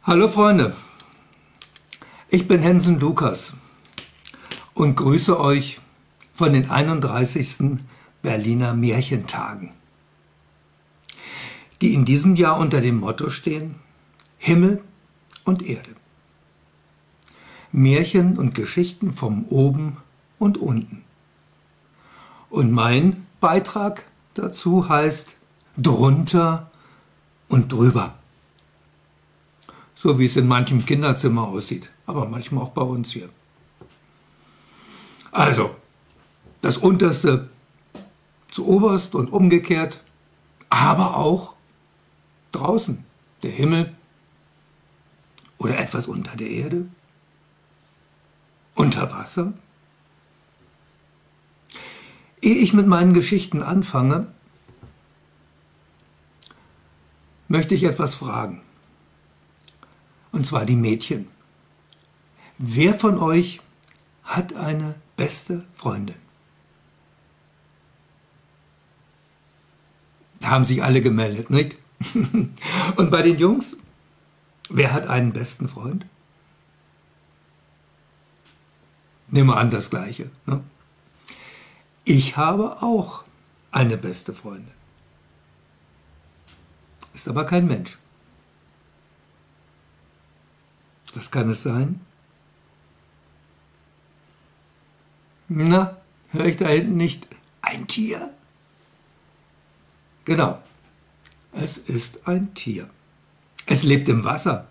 Hallo Freunde, ich bin Hensen Lukas und grüße euch von den 31. Berliner Märchentagen, die in diesem Jahr unter dem Motto stehen: Himmel und Erde. Märchen und Geschichten vom Oben und Unten. Und mein Beitrag dazu heißt Drunter und Drüber. So wie es in manchem Kinderzimmer aussieht, aber manchmal auch bei uns hier. Also, das Unterste zu oberst und umgekehrt, aber auch draußen, der Himmel oder etwas unter der Erde, unter Wasser. Ehe ich mit meinen Geschichten anfange, möchte ich etwas fragen. Und zwar die Mädchen. Wer von euch hat eine beste Freundin? Da haben sich alle gemeldet, nicht? Und bei den Jungs, wer hat einen besten Freund? Nehmen wir an, das Gleiche. Ne? Ich habe auch eine beste Freundin. Ist aber kein Mensch. Was kann es sein? Na, höre ich da hinten nicht ein Tier? Genau, es ist ein Tier. Es lebt im Wasser.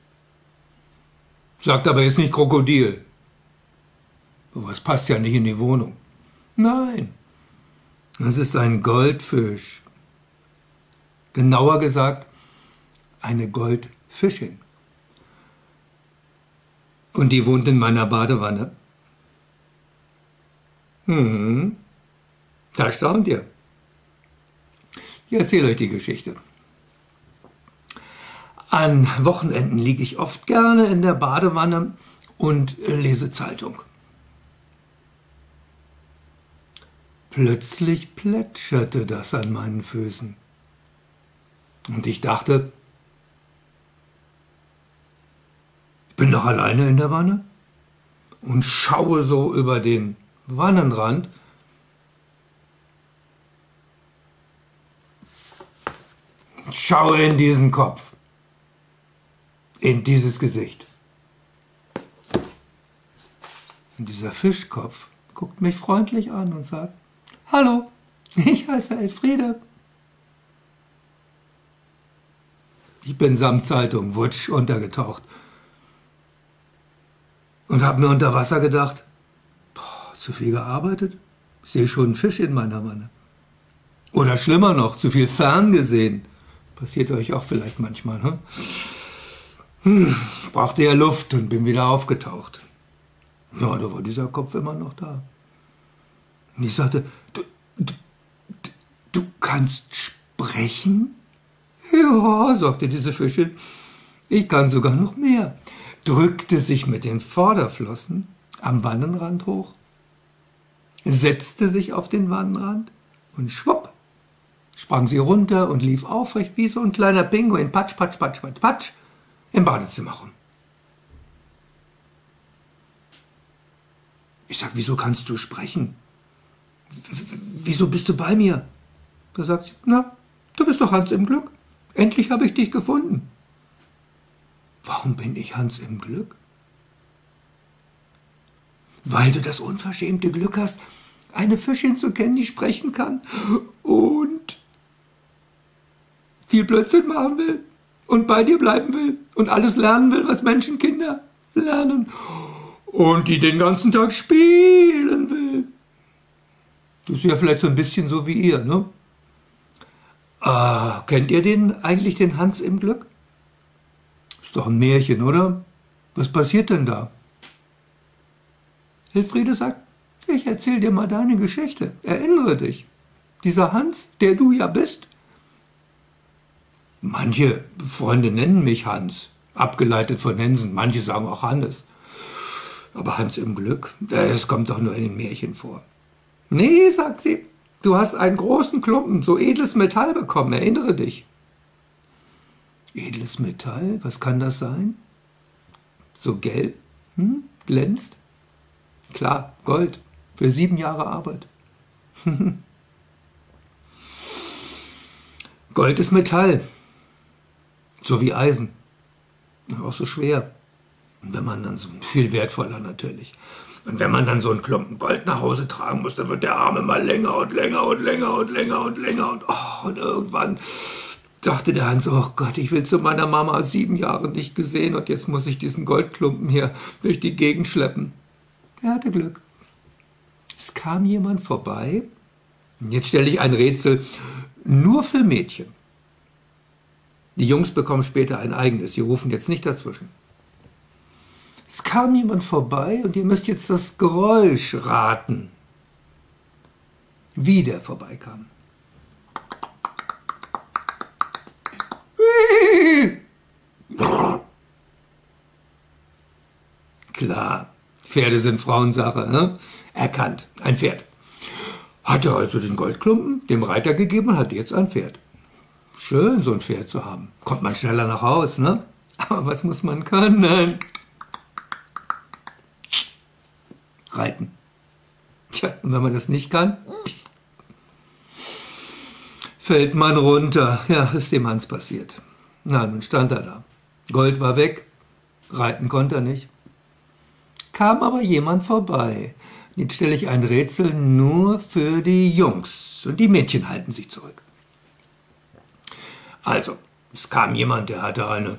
Sagt aber jetzt nicht Krokodil. Aber es passt ja nicht in die Wohnung. Nein, es ist ein Goldfisch. Genauer gesagt, eine Goldfischin. Und die wohnt in meiner Badewanne. Da staunt ihr. Ich erzähle euch die Geschichte. An Wochenenden liege ich oft gerne in der Badewanne und lese Zeitung. Plötzlich plätscherte das an meinen Füßen. Und ich dachte, ich bin doch alleine in der Wanne und schaue so über den Wannenrand. Schaue in diesen Kopf, in dieses Gesicht. Und dieser Fischkopf guckt mich freundlich an und sagt: Hallo, ich heiße Elfriede. Ich bin samt Zeitung, wutsch, untergetaucht. Und habe mir unter Wasser gedacht, zu viel gearbeitet? Ich sehe schon einen Fisch in meiner Wanne. Oder schlimmer noch, zu viel ferngesehen. Passiert euch auch vielleicht manchmal, ne? Ich brauchte ja Luft und bin wieder aufgetaucht. Ja, da war dieser Kopf immer noch da. Und ich sagte, du kannst sprechen? Ja, sagte diese Fischin, ich kann sogar noch mehr. Drückte sich mit den Vorderflossen am Wannenrand hoch, setzte sich auf den Wannenrand und schwupp, sprang sie runter und lief aufrecht wie so ein kleiner Pinguin, patsch, patsch, patsch, patsch, patsch, im Badezimmer rum. Ich sag, wieso kannst du sprechen? Wieso bist du bei mir? Da sagt sie, na, du bist doch Hans im Glück. Endlich habe ich dich gefunden. Warum bin ich Hans im Glück? Weil du das unverschämte Glück hast, eine Fischin zu kennen, die sprechen kann und viel Blödsinn machen will und bei dir bleiben will und alles lernen will, was Menschenkinder lernen und die den ganzen Tag spielen will. Das ist ja vielleicht so ein bisschen so wie ihr, ne? Kennt ihr eigentlich den Hans im Glück? Ist doch ein Märchen, oder? Was passiert denn da? Elfriede sagt, ich erzähle dir mal deine Geschichte. Erinnere dich. Dieser Hans, der du ja bist. Manche Freunde nennen mich Hans, abgeleitet von Hensen. Manche sagen auch Hannes. Aber Hans im Glück, das kommt doch nur in den Märchen vor. Nee, sagt sie, du hast einen großen Klumpen, so edles Metall bekommen, erinnere dich. Edles Metall, was kann das sein? So gelb, glänzt? Klar, Gold, für 7 Jahre Arbeit. Gold ist Metall, so wie Eisen, auch so schwer. Und wenn man dann so viel wertvoller natürlich. Und wenn man dann so einen Klumpen Gold nach Hause tragen muss, dann wird der Arm immer länger und länger und länger und länger und länger und irgendwann dachte der Hans, oh Gott, ich will zu meiner Mama 7 Jahre nicht gesehen und jetzt muss ich diesen Goldklumpen hier durch die Gegend schleppen. Er hatte Glück. Es kam jemand vorbei. Und jetzt stelle ich ein Rätsel nur für Mädchen. Die Jungs bekommen später ein eigenes. Die rufen jetzt nicht dazwischen. Es kam jemand vorbei und ihr müsst jetzt das Geräusch raten, wie der vorbeikam. Klar, Pferde sind Frauensache, ne? Erkannt, ein Pferd. Hat er also den Goldklumpen dem Reiter gegeben und hat jetzt ein Pferd. Schön, so ein Pferd zu haben. Kommt man schneller nach Haus, ne? Aber was muss man können? Reiten. Tja, und wenn man das nicht kann, fällt man runter. Ja, ist dem Hans passiert. Na, nun stand er da. Gold war weg, reiten konnte er nicht. Kam aber jemand vorbei. Jetzt stelle ich ein Rätsel nur für die Jungs und die Mädchen halten sich zurück. Also, es kam jemand, der hatte eine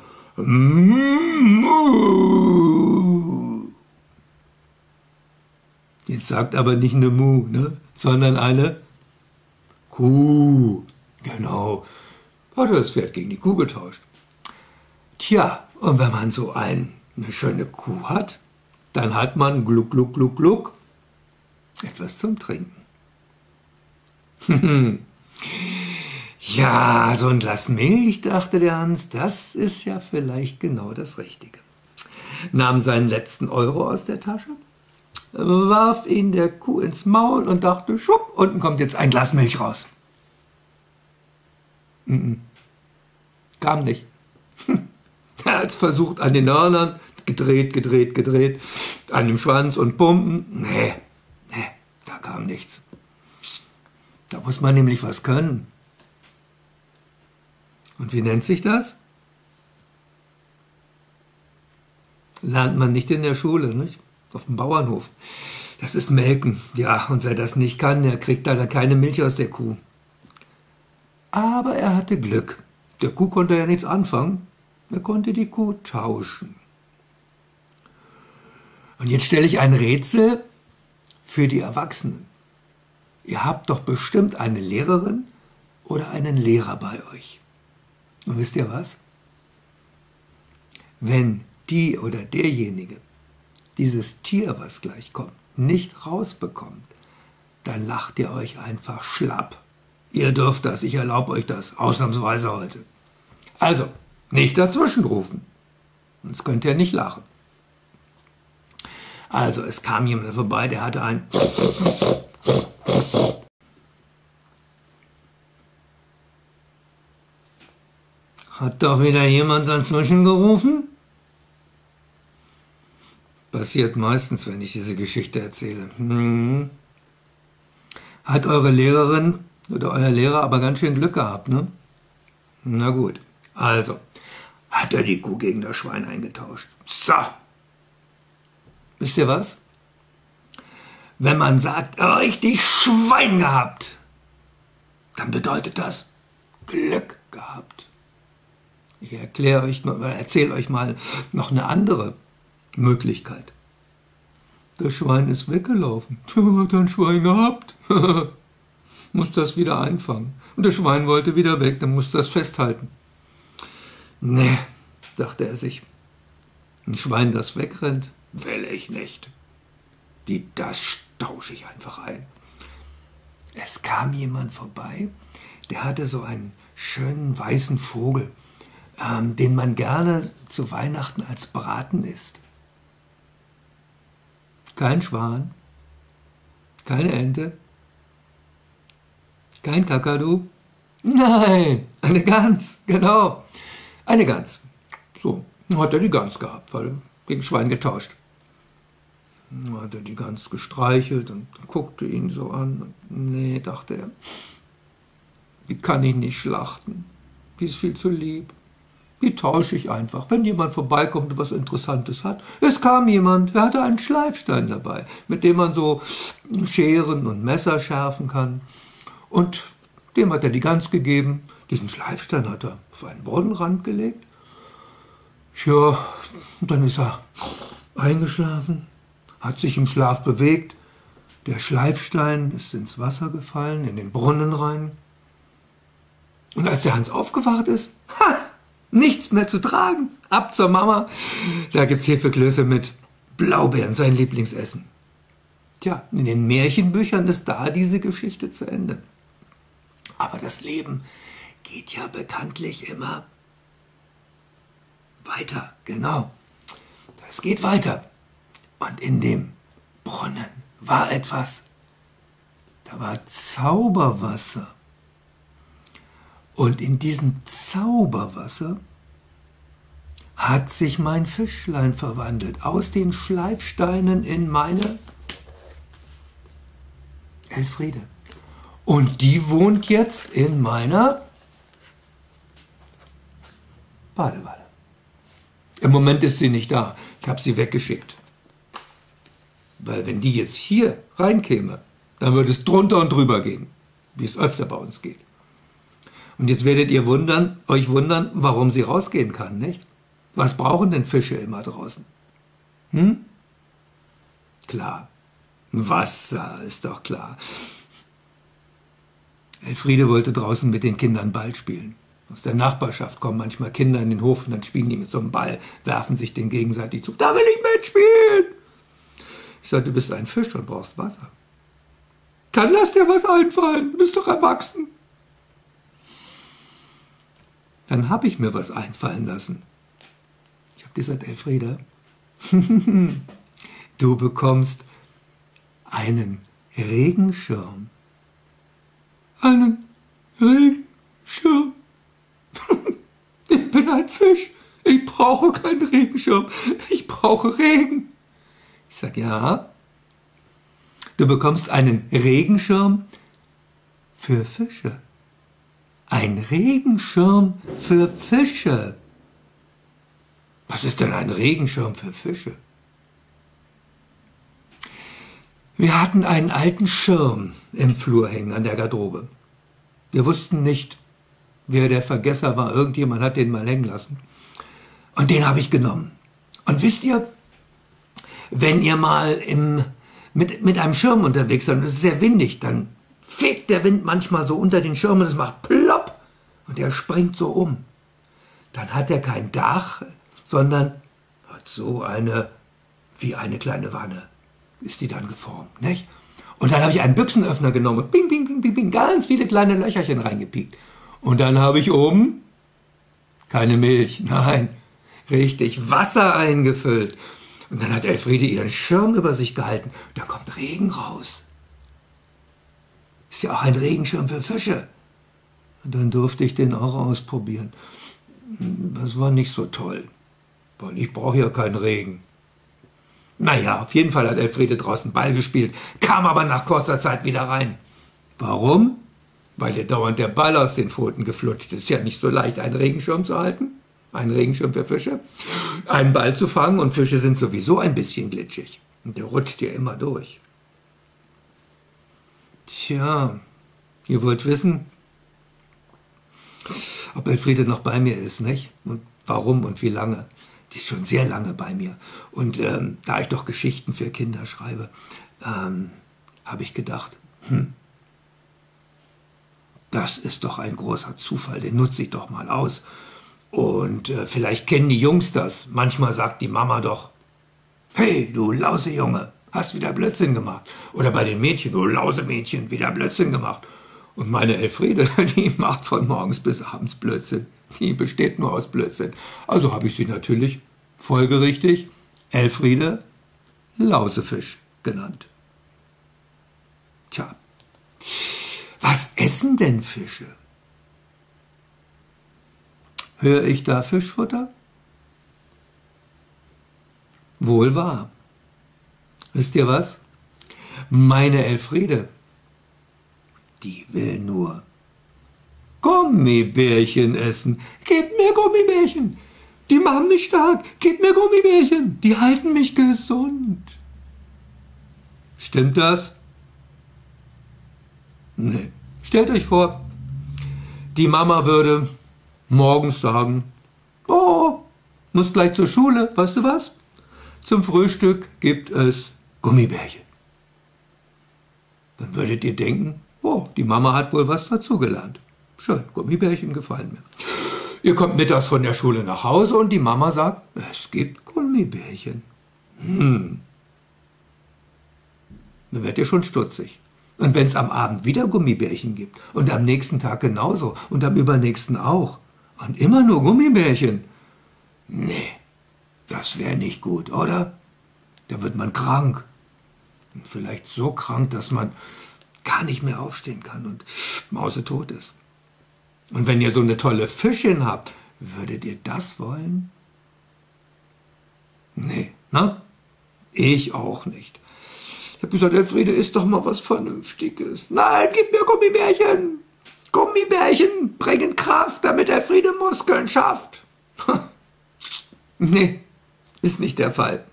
Jetzt sagt aber nicht eine Mu, ne, sondern eine Kuh. Genau, hat er das Pferd gegen die Kuh getauscht. Tja, und wenn man so eine schöne Kuh hat, dann hat man gluck, gluck, gluck, gluck etwas zum Trinken. Ja, so ein Glas Milch, dachte der Hans, das ist ja vielleicht genau das Richtige. Nahm seinen letzten Euro aus der Tasche, warf ihn der Kuh ins Maul und dachte, schwupp, unten kommt jetzt ein Glas Milch raus. Kam nicht. Er hat es versucht an den Hörnern, gedreht, an dem Schwanz und pumpen. Nee, da kam nichts. Da muss man nämlich was können. Und wie nennt sich das? Lernt man nicht in der Schule, nicht? Auf dem Bauernhof. Das ist Melken. Ja, und wer das nicht kann, der kriegt leider keine Milch aus der Kuh. Aber er hatte Glück. Der Kuh konnte ja nichts anfangen. Er konnte die Kuh tauschen. Und jetzt stelle ich ein Rätsel für die Erwachsenen. Ihr habt doch bestimmt eine Lehrerin oder einen Lehrer bei euch. Und wisst ihr was? Wenn die oder derjenige dieses Tier, was gleich kommt, nicht rausbekommt, dann lacht ihr euch einfach schlapp. Ihr dürft das, ich erlaube euch das, ausnahmsweise heute. Also, nicht dazwischen rufen, sonst könnt ihr nicht lachen. Also, es kam jemand vorbei, der hatte ein Hat doch wieder jemand dazwischen gerufen? Passiert meistens, wenn ich diese Geschichte erzähle. Hat eure Lehrerin oder euer Lehrer aber ganz schön Glück gehabt, ne? Na gut, also hat er die Kuh gegen das Schwein eingetauscht. So. Wisst ihr was? Wenn man sagt, richtig Schwein gehabt, dann bedeutet das Glück gehabt. Ich erzähle euch mal noch eine andere Möglichkeit. Das Schwein ist weggelaufen. Hat ein Schwein gehabt. Muss das wieder einfangen. Und das Schwein wollte wieder weg, dann muss das festhalten. Nee, dachte er sich. Ein Schwein, das wegrennt, will ich nicht. Das tausche ich einfach ein. Es kam jemand vorbei, der hatte so einen schönen weißen Vogel, den man gerne zu Weihnachten als Braten isst. Kein Schwan, keine Ente, kein Kakadu. Nein, eine Gans, genau. Eine Gans. So, hat er die Gans gehabt, weil gegen Schwein getauscht. Dann hat er die Gans gestreichelt und guckte ihn so an. Nee, dachte er, die kann ich nicht schlachten. Die ist viel zu lieb. Die tausche ich einfach, wenn jemand vorbeikommt und was Interessantes hat. Es kam jemand, der hatte einen Schleifstein dabei, mit dem man so Scheren und Messer schärfen kann. Und dem hat er die Gans gegeben. Diesen Schleifstein hat er auf einen Brunnenrand gelegt. Ja, und dann ist er eingeschlafen, hat sich im Schlaf bewegt. Der Schleifstein ist ins Wasser gefallen, in den Brunnen rein. Und als der Hans aufgewacht ist, nichts mehr zu tragen. Ab zur Mama. Da gibt's Hefeklöße mit Blaubeeren, sein Lieblingsessen. Tja, in den Märchenbüchern ist da diese Geschichte zu Ende. Aber das Leben geht ja bekanntlich immer weiter. Genau. Es geht weiter. Und in dem Brunnen war etwas. Da war Zauberwasser. Und in diesem Zauberwasser hat sich mein Fischlein verwandelt. Aus den Schleifsteinen in meine Elfriede. Und die wohnt jetzt in meiner Badewanne. Im Moment ist sie nicht da. Ich habe sie weggeschickt. Weil wenn die jetzt hier reinkäme, dann würde es drunter und drüber gehen, wie es öfter bei uns geht. Und jetzt werdet ihr euch wundern, warum sie rausgehen kann, nicht? Was brauchen denn Fische immer draußen? Klar, Wasser ist doch klar. Elfriede wollte draußen mit den Kindern Ball spielen. Aus der Nachbarschaft kommen manchmal Kinder in den Hof und dann spielen die mit so einem Ball, werfen sich den gegenseitig zu. Da will ich mitspielen! Ich sagte, du bist ein Fisch und brauchst Wasser. Dann lass dir was einfallen, du bist doch erwachsen. Dann habe ich mir was einfallen lassen. Ich habe gesagt, Elfriede, du bekommst einen Regenschirm. Einen Regenschirm? Ich bin ein Fisch. Ich brauche keinen Regenschirm. Ich brauche Regen. Ich sage, ja. Du bekommst einen Regenschirm für Fische. Ein Regenschirm für Fische. Was ist denn ein Regenschirm für Fische? Wir hatten einen alten Schirm im Flur hängen an der Garderobe. Wir wussten nicht, wer der Vergesser war. Irgendjemand hat den mal hängen lassen. Und den habe ich genommen. Und wisst ihr, wenn ihr mal mit einem Schirm unterwegs seid und es ist sehr windig, dann fegt der Wind manchmal so unter den Schirm und es macht plopp und der springt so um. Dann hat er kein Dach, sondern hat so wie eine kleine Wanne ist die dann geformt, nicht? Und dann habe ich einen Büchsenöffner genommen und bing, bing, bing, bing, bing, ganz viele kleine Löcherchen reingepiekt. Und dann habe ich oben keine Milch, nein, richtig, Wasser eingefüllt. Und dann hat Elfriede ihren Schirm über sich gehalten. Und dann kommt Regen raus. Ist ja auch ein Regenschirm für Fische. Und dann durfte ich den auch ausprobieren. Das war nicht so toll, weil ich brauche ja keinen Regen. Naja, auf jeden Fall hat Elfriede draußen Ball gespielt, kam aber nach kurzer Zeit wieder rein. Warum? Weil ihr dauernd der Ball aus den Pfoten geflutscht ist. Ist ja nicht so leicht, einen Regenschirm zu halten. Ein Regenschirm für Fische. Einen Ball zu fangen und Fische sind sowieso ein bisschen glitschig. Und der rutscht ja immer durch. Tja, ihr wollt wissen, ob Elfriede noch bei mir ist, nicht? Und warum und wie lange? Die ist schon sehr lange bei mir. Und da ich doch Geschichten für Kinder schreibe, habe ich gedacht, das ist doch ein großer Zufall, den nutze ich doch mal aus. Und vielleicht kennen die Jungs das. Manchmal sagt die Mama doch, hey, du Lausejunge, hast wieder Blödsinn gemacht. Oder bei den Mädchen, du Lausemädchen, wieder Blödsinn gemacht. Und meine Elfriede, die macht von morgens bis abends Blödsinn. Die besteht nur aus Blödsinn. Also habe ich sie natürlich folgerichtig Elfriede Lausefisch genannt. Tja, was essen denn Fische? Höre ich da Fischfutter? Wohl wahr. Wisst ihr was? Meine Elfriede, die will nur Gummibärchen essen. Gebt mir Gummibärchen. Die machen mich stark. Gebt mir Gummibärchen. Die halten mich gesund. Stimmt das? Nee. Stellt euch vor, die Mama würde morgens sagen, oh, muss gleich zur Schule, weißt du was? Zum Frühstück gibt es Gummibärchen. Dann würdet ihr denken, oh, die Mama hat wohl was dazugelernt. Schön, Gummibärchen gefallen mir. Ihr kommt mittags von der Schule nach Hause und die Mama sagt, es gibt Gummibärchen. Dann werdet ihr schon stutzig. Und wenn es am Abend wieder Gummibärchen gibt und am nächsten Tag genauso und am übernächsten auch und immer nur Gummibärchen, nee, das wäre nicht gut, oder? Da wird man krank. Und vielleicht so krank, dass man gar nicht mehr aufstehen kann und mausetot ist. Und wenn ihr so eine tolle Fischin habt, würdet ihr das wollen? Nee, ne? Ich auch nicht. Ich habe gesagt, Elfriede, isst doch mal was Vernünftiges. Nein, gib mir Gummibärchen. Gummibärchen bringen Kraft, damit Elfriede Muskeln schafft. Nee, ist nicht der Fall.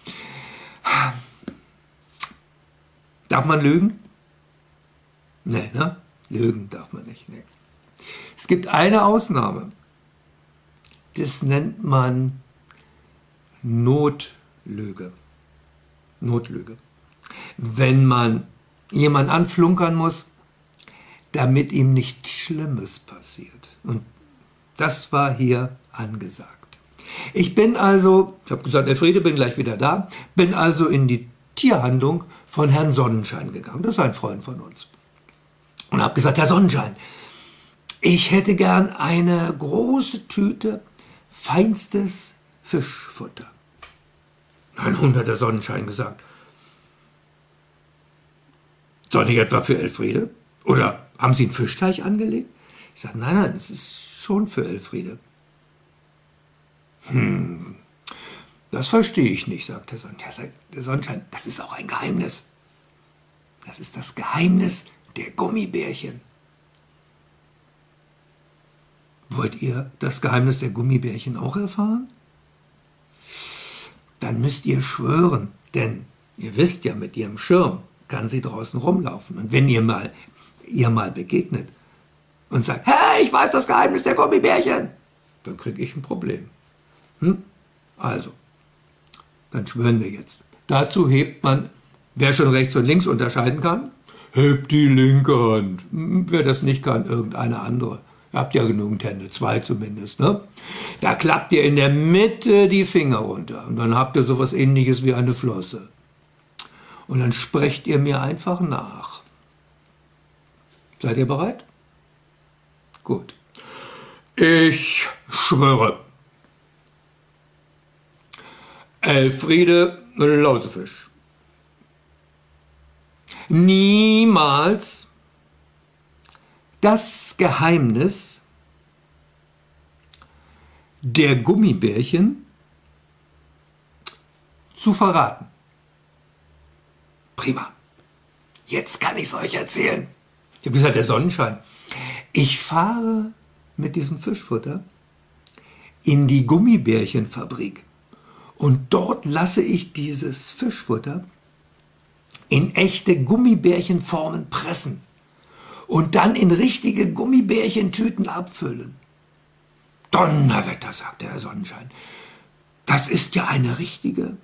Darf man lügen? Nee, ne? Lügen darf man nicht. Nee. Es gibt eine Ausnahme. Das nennt man Notlüge. Notlüge. Wenn man jemanden anflunkern muss, damit ihm nichts Schlimmes passiert. Und das war hier angesagt. Ich habe gesagt, Elfriede, bin gleich wieder da, bin also in die Tierhandlung von Herrn Sonnenschein gegangen. Das ist ein Freund von uns. Und habe gesagt, Herr Sonnenschein, ich hätte gern eine große Tüte feinstes Fischfutter. Nein, hat der Sonnenschein gesagt. Doch nicht etwa für Elfriede? Oder haben Sie einen Fischteich angelegt? Ich sage, nein, es ist schon für Elfriede. Das verstehe ich nicht, sagt der Sonnenschein. Der Sonnenschein, das ist auch ein Geheimnis. Das ist das Geheimnis der Gummibärchen. Wollt ihr das Geheimnis der Gummibärchen auch erfahren? Dann müsst ihr schwören, denn ihr wisst ja, mit ihrem Schirm kann sie draußen rumlaufen. Und wenn ihr mal begegnet und sagt, hey, ich weiß das Geheimnis der Gummibärchen, dann kriege ich ein Problem. Also, dann schwören wir jetzt. Dazu hebt man, wer schon rechts und links unterscheiden kann, hebt die linke Hand. Wer das nicht kann, irgendeine andere. Ihr habt ja genügend Hände, 2 zumindest. Ne? Da klappt ihr in der Mitte die Finger runter. Und dann habt ihr sowas Ähnliches wie eine Flosse. Und dann sprecht ihr mir einfach nach. Seid ihr bereit? Gut. Ich schwöre. Elfriede Lausefisch. Niemals das Geheimnis der Gummibärchen zu verraten. Prima. Jetzt kann ich es euch erzählen. Ich habe gesagt, der Sonnenschein. Ich fahre mit diesem Fischfutter in die Gummibärchenfabrik und dort lasse ich dieses Fischfutter in echte Gummibärchenformen pressen und dann in richtige Gummibärchentüten abfüllen. Donnerwetter, sagt der Herr Sonnenschein. Das ist ja eine richtige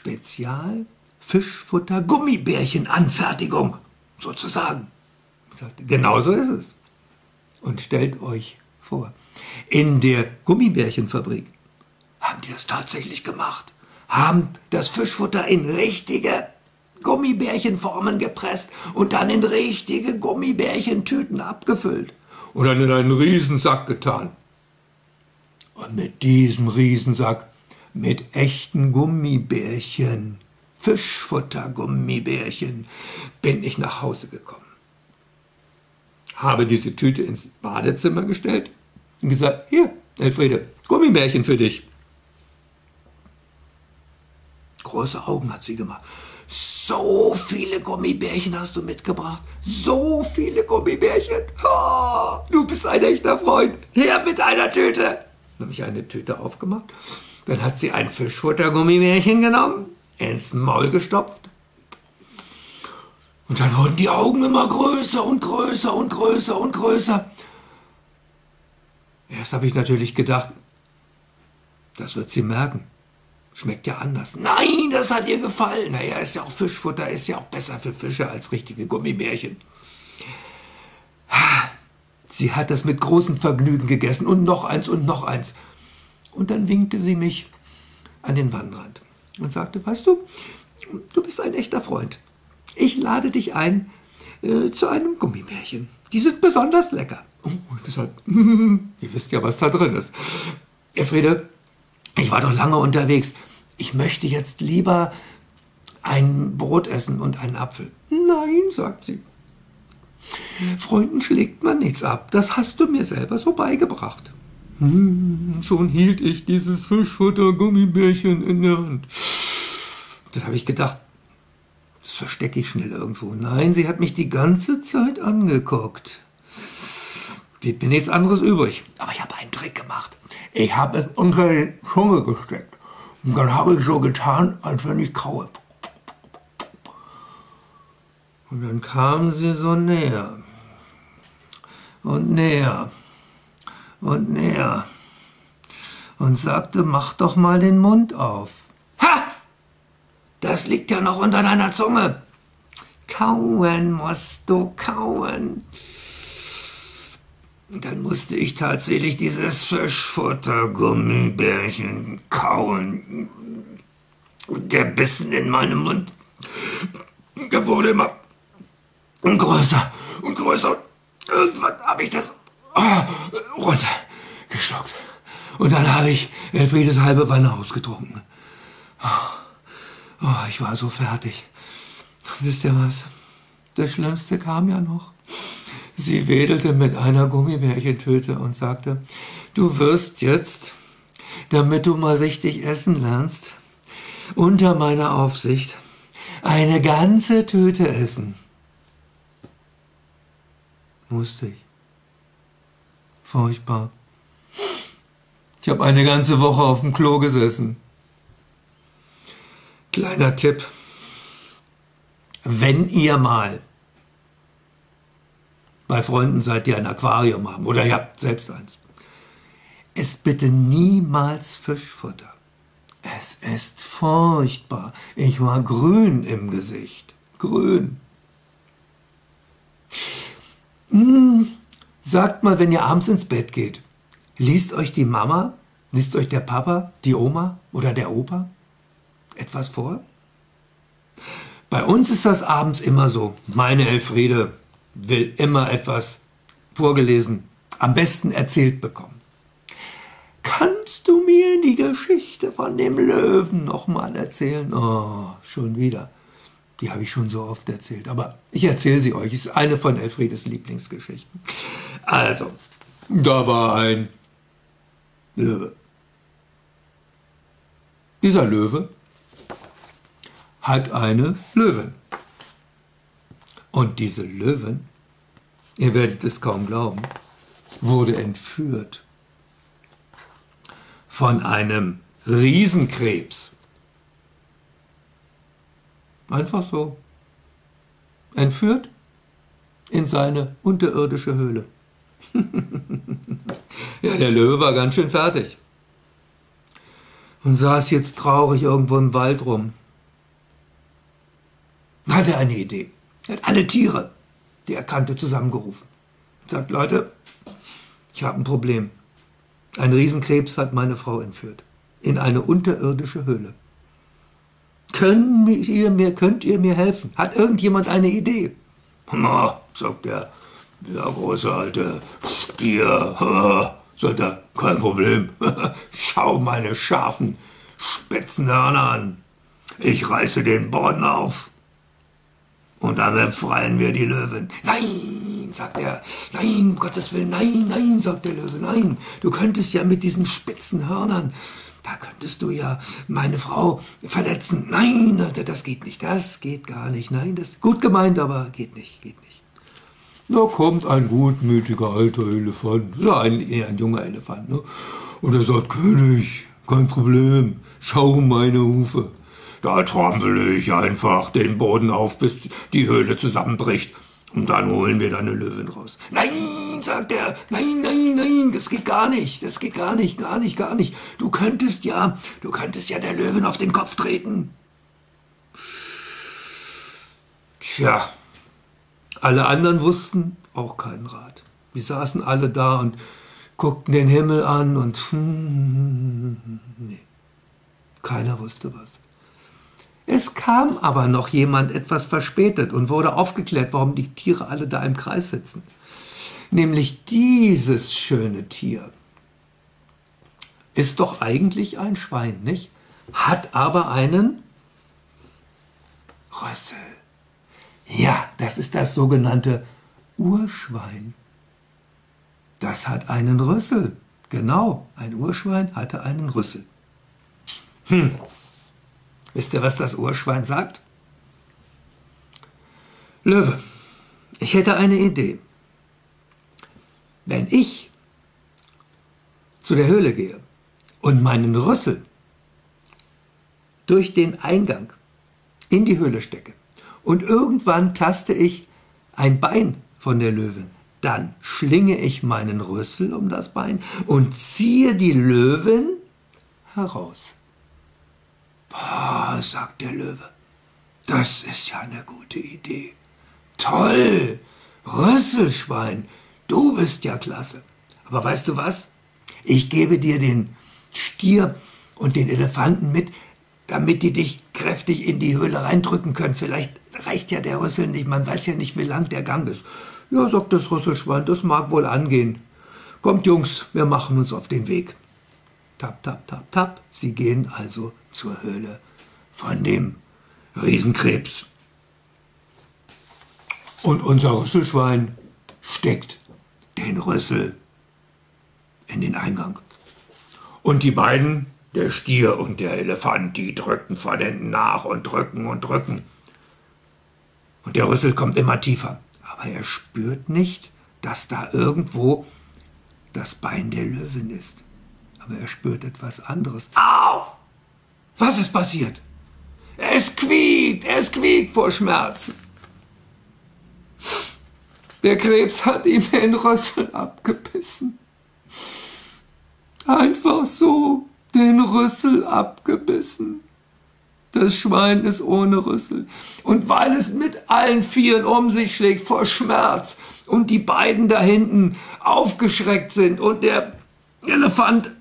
Spezial-Fischfutter-Gummibärchen-Anfertigung, sozusagen. Ich sagte, genau so ist es. Und stellt euch vor, in der Gummibärchenfabrik haben die das tatsächlich gemacht, haben das Fischfutter in richtige Gummibärchenformen gepresst und dann in richtige Gummibärchentüten abgefüllt und dann in einen Riesensack getan. Und mit diesem Riesensack, mit echten Gummibärchen, Fischfutter-Gummibärchen, bin ich nach Hause gekommen. Habe diese Tüte ins Badezimmer gestellt und gesagt, hier, Elfriede, Gummibärchen für dich. Große Augen hat sie gemacht. So viele Gummibärchen hast du mitgebracht. So viele Gummibärchen. Oh, du bist ein echter Freund. Her mit einer Tüte. Dann habe ich eine Tüte aufgemacht. Dann hat sie ein Fischfutter-Gummibärchen genommen, ins Maul gestopft. Und dann wurden die Augen immer größer und größer und größer und größer. Erst habe ich natürlich gedacht, das wird sie merken. Schmeckt ja anders. Nein, das hat ihr gefallen. Naja, ist ja auch Fischfutter, ist ja auch besser für Fische als richtige Gummibärchen. Sie hat das mit großem Vergnügen gegessen und noch eins und noch eins. Und dann winkte sie mich an den Wannenrand und sagte, weißt du, du bist ein echter Freund. Ich lade dich ein zu einem Gummibärchen. Die sind besonders lecker. Oh, deshalb, ihr wisst ja, was da drin ist. Elfriede, ich war doch lange unterwegs. Ich möchte jetzt lieber ein Brot essen und einen Apfel. Nein, sagt sie. Freunden schlägt man nichts ab. Das hast du mir selber so beigebracht. Schon hielt ich dieses Fischfutter-Gummibärchen in der Hand. Dann habe ich gedacht, das verstecke ich schnell irgendwo. Nein, sie hat mich die ganze Zeit angeguckt. Blieb mir nichts anderes übrig. Aber ich habe einen Trick gemacht. Ich habe es unter die Zunge gesteckt. Und dann habe ich so getan, als wenn ich kaue. Und dann kam sie so näher. Und näher. Und näher. Und sagte, mach doch mal den Mund auf. Ha! Das liegt ja noch unter deiner Zunge. Kauen musst du, kauen. Dann musste ich tatsächlich dieses Fischfutter-Gummibärchen kauen. Der Bissen in meinem Mund, der wurde immer größer und größer. Irgendwann habe ich das runtergeschluckt. Und dann habe ich Elfriedes halbe Wanne ausgetrunken. Oh, ich war so fertig. Wisst ihr was? Das Schlimmste kam ja noch. Sie wedelte mit einer Gummibärchentüte und sagte, du wirst jetzt, damit du mal richtig essen lernst, unter meiner Aufsicht eine ganze Tüte essen. Musste ich. Furchtbar. Ich habe eine ganze Woche auf dem Klo gesessen. Kleiner Tipp. Wenn ihr mal bei Freunden seid, die ein Aquarium haben, oder ihr habt selbst eins, esst bitte niemals Fischfutter. Es ist furchtbar. Ich war grün im Gesicht. Grün. Sagt mal, wenn ihr abends ins Bett geht, liest euch die Mama, liest euch der Papa, die Oma oder der Opa etwas vor? Bei uns ist das abends immer so. Meine Elfriede will immer etwas vorgelesen, am besten erzählt bekommen. Kannst du mir die Geschichte von dem Löwen noch mal erzählen? Oh, schon wieder. Die habe ich schon so oft erzählt, aber ich erzähle sie euch. Ist eine von Elfriedes Lieblingsgeschichten. Also, da war ein Löwe. Dieser Löwe hat eine Löwin. Und diese Löwin, ihr werdet es kaum glauben, wurde entführt von einem Riesenkrebs. Einfach so. Entführt in seine unterirdische Höhle. Ja, der Löwe war ganz schön fertig und saß jetzt traurig irgendwo im Wald rum. Hatte eine Idee. Er hat alle Tiere, die er kannte, zusammengerufen. Sagt, Leute, ich habe ein Problem. Ein Riesenkrebs hat meine Frau entführt. In eine unterirdische Höhle. Könnt ihr mir helfen? Hat irgendjemand eine Idee? Na, sagt der große alte Stier. Sagt er, kein Problem. Schau meine scharfen, spitzen Hörner an. Ich reiße den Boden auf. und dann befreien wir die Löwen. Nein, sagt er, nein, um Gottes Willen, nein, nein, sagt der Löwe, nein, du könntest ja mit diesen spitzen Hörnern, da könntest du ja meine Frau verletzen. Nein, das geht nicht, das geht gar nicht, nein, das ist gut gemeint, aber geht nicht, geht nicht. Da kommt ein gutmütiger alter Elefant, ja, ein junger Elefant, ne? Und er sagt, König, kein Problem, schau meine Hufe. Da trampel ich einfach den Boden auf, bis die Höhle zusammenbricht. Und dann holen wir deine Löwen raus. Nein, sagt er, nein, nein, nein, das geht gar nicht, das geht gar nicht, gar nicht, gar nicht. Du könntest ja der Löwen auf den Kopf treten. Tja, alle anderen wussten auch keinen Rat. Die saßen alle da und guckten den Himmel an und nee, keiner wusste was. Es kam aber noch jemand etwas verspätet und wurde aufgeklärt, warum die Tiere alle da im Kreis sitzen. Nämlich dieses schöne Tier ist doch eigentlich ein Schwein, nicht? Hat aber einen Rüssel. Ja, das ist das sogenannte Urschwein. Das hat einen Rüssel. Genau, ein Urschwein hatte einen Rüssel. Wisst ihr, was das Urschwein sagt? Löwe, ich hätte eine Idee. Wenn ich zu der Höhle gehe und meinen Rüssel durch den Eingang in die Höhle stecke und irgendwann taste ich ein Bein von der Löwin, dann schlinge ich meinen Rüssel um das Bein und ziehe die Löwin heraus. Boah, sagt der Löwe, das ist ja eine gute Idee. Toll, Rüsselschwein, du bist ja klasse. Aber weißt du was? Ich gebe dir den Stier und den Elefanten mit, damit die dich kräftig in die Höhle reindrücken können. Vielleicht reicht ja der Rüssel nicht, man weiß ja nicht, wie lang der Gang ist. Ja, sagt das Rüsselschwein, das mag wohl angehen. Kommt, Jungs, wir machen uns auf den Weg. Tap, tap, tap, tap. Sie gehen also zur Höhle von dem Riesenkrebs. Und unser Rüsselschwein steckt den Rüssel in den Eingang. Und die beiden, der Stier und der Elefant, die drücken von hinten nach und drücken und drücken. Und der Rüssel kommt immer tiefer. Aber er spürt nicht, dass da irgendwo das Bein der Löwin ist. Aber er spürt etwas anderes. Au! Was ist passiert? Es quiekt vor Schmerzen. Der Krebs hat ihm den Rüssel abgebissen. Einfach so den Rüssel abgebissen. Das Schwein ist ohne Rüssel. Und weil es mit allen Vieren um sich schlägt vor Schmerz und die beiden da hinten aufgeschreckt sind und der Elefant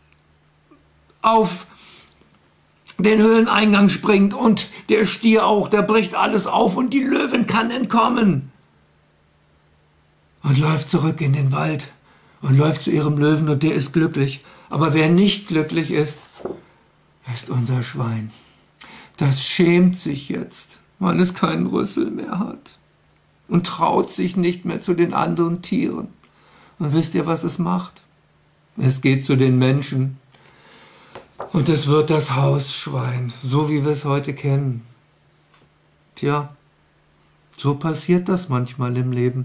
auf den Höhleneingang springt und der Stier auch, da bricht alles auf und die Löwin kann entkommen. Und läuft zurück in den Wald und läuft zu ihrem Löwen und der ist glücklich. Aber wer nicht glücklich ist, ist unser Schwein. Das schämt sich jetzt, weil es keinen Rüssel mehr hat und traut sich nicht mehr zu den anderen Tieren. Und wisst ihr, was es macht? Es geht zu den Menschen und es wird das Hausschwein, so wie wir es heute kennen. Tja, so passiert das manchmal im Leben.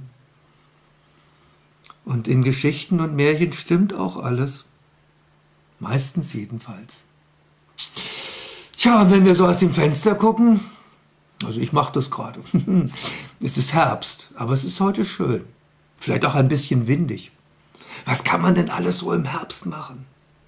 Und in Geschichten und Märchen stimmt auch alles. Meistens jedenfalls. Tja, und wenn wir so aus dem Fenster gucken, also ich mache das gerade, es ist Herbst, aber es ist heute schön. Vielleicht auch ein bisschen windig. Was kann man denn alles so im Herbst machen?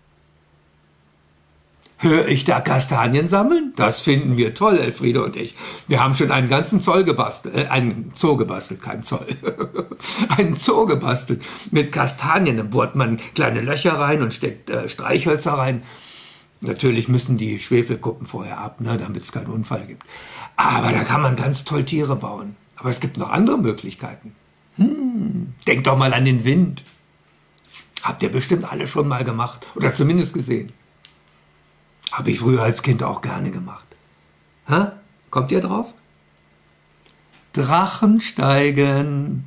Höre ich da Kastanien sammeln? Das finden wir toll, Elfriede und ich. Wir haben schon einen ganzen Zoll gebastelt, einen Zoo gebastelt, kein Zoll. Einen Zoo gebastelt mit Kastanien. Da bohrt man kleine Löcher rein und steckt Streichhölzer rein. Natürlich müssen die Schwefelkuppen vorher ab, ne, damit es keinen Unfall gibt. Aber da kann man ganz toll Tiere bauen. Aber es gibt noch andere Möglichkeiten. Denkt doch mal an den Wind. Habt ihr bestimmt alle schon mal gemacht oder zumindest gesehen. Habe ich früher als Kind auch gerne gemacht. Ha? Kommt ihr drauf? Drachensteigen.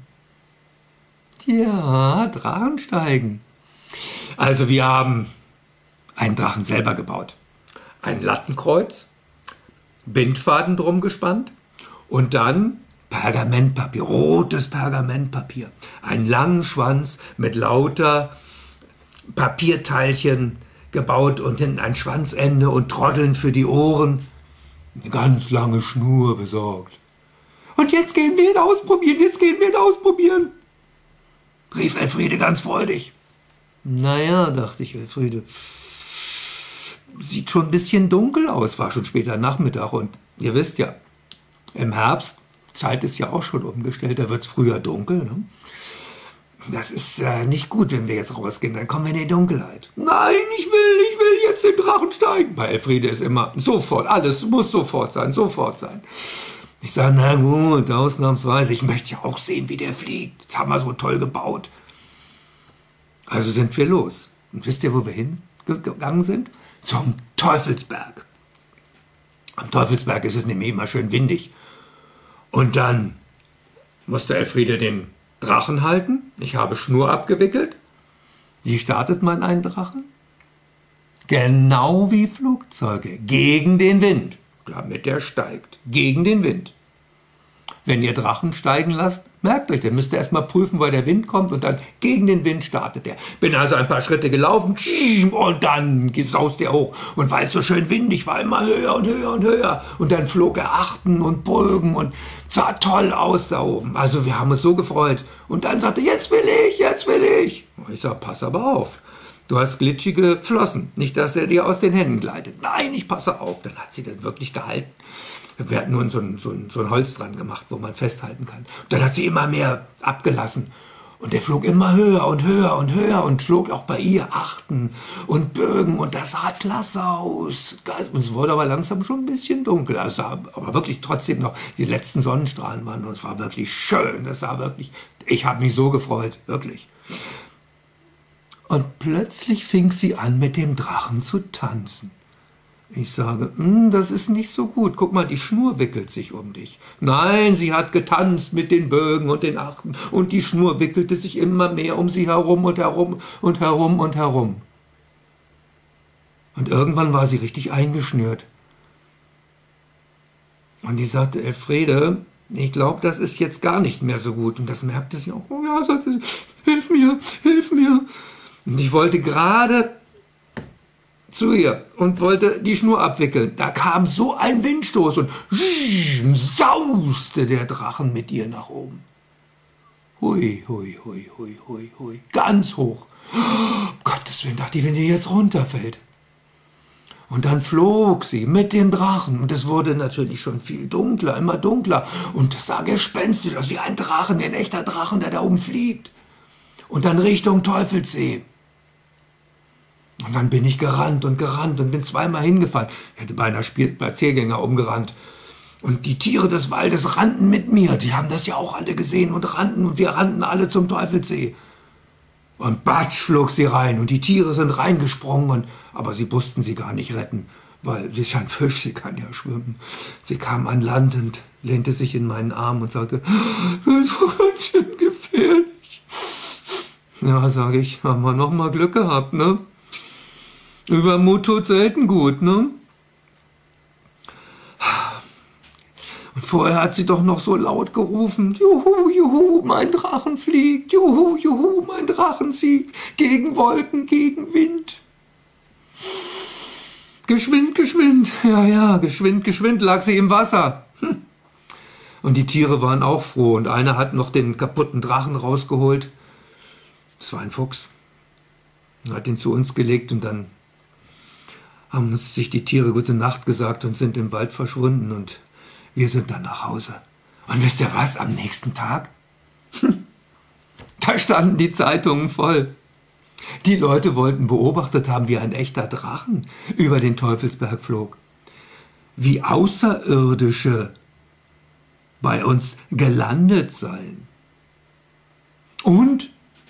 Ja, Drachensteigen. Also wir haben einen Drachen selber gebaut. Ein Lattenkreuz, Bindfaden drum gespannt und dann Pergamentpapier, rotes Pergamentpapier. Einen langen Schwanz mit lauter Papierteilchen gebaut und hinten ein Schwanzende und Troddeln für die Ohren. Eine ganz lange Schnur besorgt. Und jetzt gehen wir ihn ausprobieren, rief Elfriede ganz freudig. Naja, dachte ich, Elfriede, sieht schon ein bisschen dunkel aus, war schon später Nachmittag und ihr wisst ja, im Herbst, Zeit ist ja auch schon umgestellt, da wird es früher dunkel, ne? Das ist nicht gut, wenn wir jetzt rausgehen, dann kommen wir in die Dunkelheit. Nein, ich will jetzt den Drachen steigen. Bei Elfriede ist immer sofort, alles muss sofort sein. Ich sage, na gut, ausnahmsweise, ich möchte ja auch sehen, wie der fliegt. Das haben wir so toll gebaut. Also sind wir los. Und wisst ihr, wo wir hingegangen sind? Zum Teufelsberg. Am Teufelsberg ist es nämlich immer schön windig. Und dann musste Elfriede den Drachen halten. Ich habe Schnur abgewickelt. Wie startet man einen Drachen? Genau wie Flugzeuge. Gegen den Wind. Damit er steigt. Gegen den Wind. Wenn ihr Drachen steigen lasst, merkt euch, der müsst ihr erstmal prüfen, wo der Wind kommt und dann gegen den Wind startet er. Bin also ein paar Schritte gelaufen und dann saust er hoch. Und weil es so schön windig war, immer höher und höher und höher. Und dann flog er Achten und Bögen und sah toll aus da oben. Also wir haben uns so gefreut. Und dann sagte er, jetzt will ich. Ich sag, pass aber auf. Du hast glitschige Flossen. Nicht, dass er dir aus den Händen gleitet. Nein, ich passe auf. Dann hat sie das wirklich gehalten. Wir hatten nur so ein Holz dran gemacht, wo man festhalten kann. Und dann hat sie immer mehr abgelassen. Und der flog immer höher und höher und höher und flog auch bei ihr Achten und Bögen. Und das sah klasse aus. Und es wurde aber langsam schon ein bisschen dunkel. Also, aber wirklich trotzdem noch, die letzten Sonnenstrahlen waren. Und es war wirklich schön. Ich habe mich so gefreut, wirklich. Und plötzlich fing sie an, mit dem Drachen zu tanzen. Ich sage, das ist nicht so gut. Guck mal, die Schnur wickelt sich um dich. Nein, sie hat getanzt mit den Bögen und den Achten und die Schnur wickelte sich immer mehr um sie herum und herum und herum und herum. Und irgendwann war sie richtig eingeschnürt. Und die sagte, Elfriede, ich glaube, das ist jetzt gar nicht mehr so gut. Und das merkte sie auch. Oh ja, hilf mir. Und ich wollte gerade zu ihr und wollte die Schnur abwickeln. Da kam so ein Windstoß und sauste der Drachen mit ihr nach oben. Hui, hui, hui, hui, hui, hui. Ganz hoch. Gottes Willen, dachte ich, wenn die jetzt runterfällt. Und dann flog sie mit dem Drachen und es wurde natürlich schon viel dunkler, immer dunkler. Und es sah gespenstisch aus wie ein Drachen, ein echter Drachen, der da oben fliegt. Und dann Richtung Teufelssee. Und dann bin ich gerannt und bin zweimal hingefallen. Ich hätte beinahe Spaziergänger umgerannt. Und die Tiere des Waldes rannten mit mir. Die haben das ja auch alle gesehen und rannten. Und wir rannten alle zum Teufelssee. Und batsch flog sie rein. Und die Tiere sind reingesprungen. Aber sie mussten sie gar nicht retten. Weil sie ist ja ein Fisch, sie kann ja schwimmen. Sie kam an Land und lehnte sich in meinen Arm und sagte, das war ganz schön gefährlich. Ja, sage ich, haben wir noch mal Glück gehabt, ne? Übermut tut selten gut, ne? Und vorher hat sie doch noch so laut gerufen, juhu, juhu, mein Drachen fliegt, juhu, juhu, mein Drachen siegt, gegen Wolken, gegen Wind. Geschwind, geschwind lag sie im Wasser. Und die Tiere waren auch froh und einer hat noch den kaputten Drachen rausgeholt. Das war ein Fuchs. Er hat ihn zu uns gelegt und dann haben uns sich die Tiere gute Nacht gesagt und sind im Wald verschwunden und wir sind dann nach Hause. Und wisst ihr was, am nächsten Tag? Da standen die Zeitungen voll. Die Leute wollten beobachtet haben, wie ein echter Drachen über den Teufelsberg flog. Wie Außerirdische bei uns gelandet seien. Und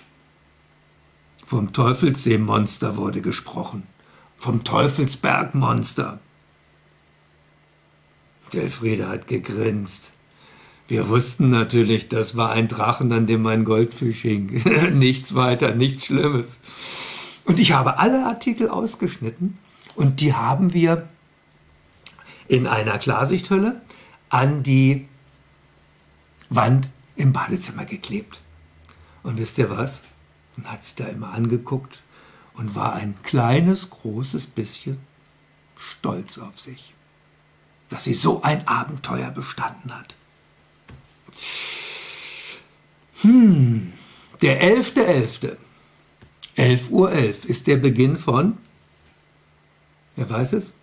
vom Teufelsseemonster wurde gesprochen. Vom Teufelsbergmonster. Elfriede hat gegrinst. Wir wussten natürlich, das war ein Drachen, an dem ein Goldfisch hing. Nichts weiter, nichts Schlimmes. Und ich habe alle Artikel ausgeschnitten und die haben wir in einer Klarsichthülle an die Wand im Badezimmer geklebt. Und wisst ihr was? Und hat sie da immer angeguckt und war ein kleines, großes bisschen stolz auf sich, dass sie so ein Abenteuer bestanden hat. Der 11.11. 11:11 Uhr ist der Beginn von, wer weiß es?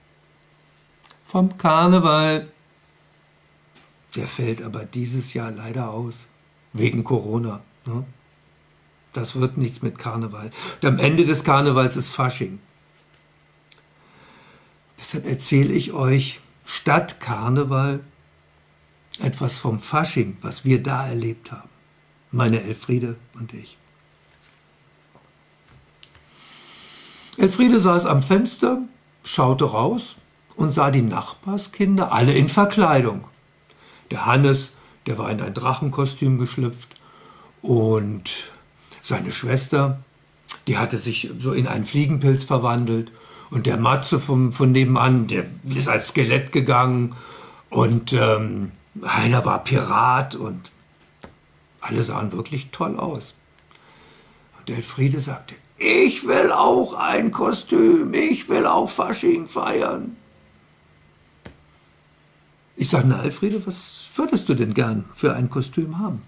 Vom Karneval. Der fällt aber dieses Jahr leider aus, wegen Corona. Ne? Das wird nichts mit Karneval. Und am Ende des Karnevals ist Fasching. Deshalb erzähle ich euch statt Karneval etwas vom Fasching, was wir da erlebt haben. Meine Elfriede und ich. Elfriede saß am Fenster, schaute raus und sah die Nachbarskinder, alle in Verkleidung. Der Hannes, der war in ein Drachenkostüm geschlüpft und seine Schwester, die hatte sich so in einen Fliegenpilz verwandelt und der Matze von nebenan, der ist als Skelett gegangen und einer war Pirat und alle sahen wirklich toll aus. Und Elfriede sagte, ich will auch ein Kostüm, ich will auch Fasching feiern. Ich sage, na Elfriede, was würdest du denn gern für ein Kostüm haben?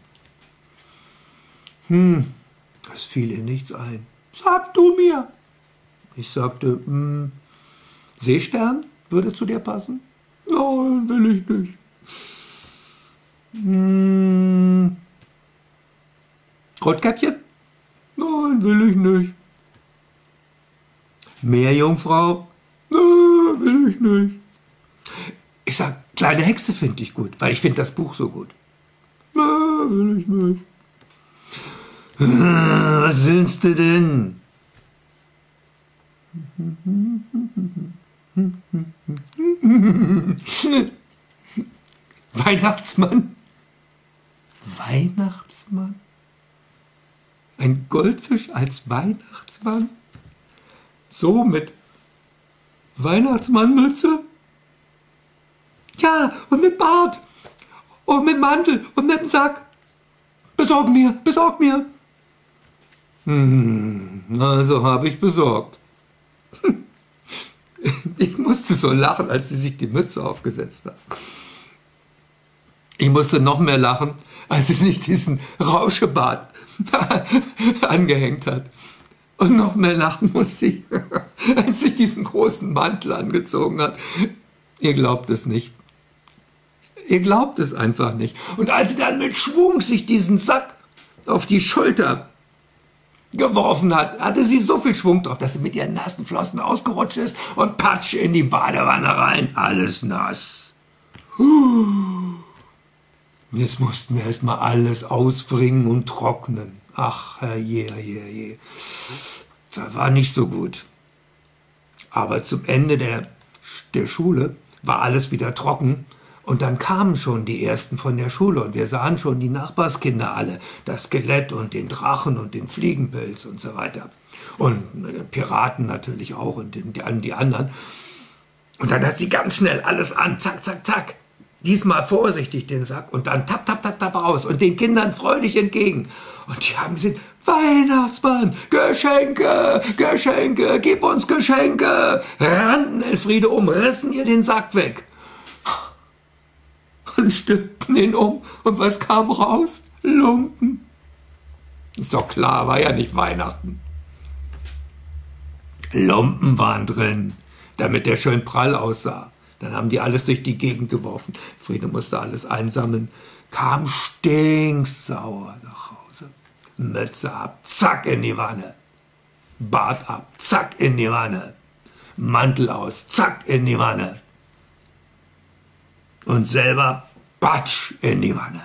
Es fiel ihr nichts ein. Sag du mir. Ich sagte, Seestern würde zu dir passen? Nein, will ich nicht. Rotkäppchen? Nein, will ich nicht. Meerjungfrau? Nein, will ich nicht. Ich sag, kleine Hexe finde ich gut, weil ich finde das Buch so gut. Nein, will ich nicht. Was willst du denn? Weihnachtsmann? Weihnachtsmann? Ein Goldfisch als Weihnachtsmann? So mit Weihnachtsmannmütze? Ja, und mit Bart und mit Mantel und mit dem Sack. Besorg mir, besorg mir. Also habe ich besorgt. Ich musste so lachen, als sie sich die Mütze aufgesetzt hat. Ich musste noch mehr lachen, als sie sich diesen Rauschebart angehängt hat. Und noch mehr lachen musste ich, als sie diesen großen Mantel angezogen hat. Ihr glaubt es nicht. Ihr glaubt es einfach nicht. Und als sie dann mit Schwung sich diesen Sack auf die Schulter geworfen hat, hatte sie so viel Schwung drauf, dass sie mit ihren nassen Flossen ausgerutscht ist und patsch in die Badewanne rein. Alles nass. Jetzt mussten wir erstmal alles ausbringen und trocknen. Ach, herrje, herrje, herrje. Das war nicht so gut. Aber zum Ende der Schule war alles wieder trocken. Und dann kamen schon die Ersten von der Schule und wir sahen schon die Nachbarskinder alle, das Skelett und den Drachen und den Fliegenpilz und so weiter. Und Piraten natürlich auch und die anderen. Und dann hat sie ganz schnell alles an, zack, zack, zack. Diesmal vorsichtig den Sack und dann tap, tap, tap, tap raus und den Kindern freudig entgegen. Und die haben gesehen, Weihnachtsmann, Geschenke, Geschenke, gib uns Geschenke. Rannten Elfriede um, rissen ihr den Sack weg. Und stülpten ihn um. Und was kam raus? Lumpen. Ist doch klar, war ja nicht Weihnachten. Lumpen waren drin, damit der schön prall aussah. Dann haben die alles durch die Gegend geworfen. Friede musste alles einsammeln, kam stinksauer nach Hause. Mütze ab, zack in die Wanne. Bart ab, zack in die Wanne. Mantel aus, zack in die Wanne. Und selber patsch in die Wanne.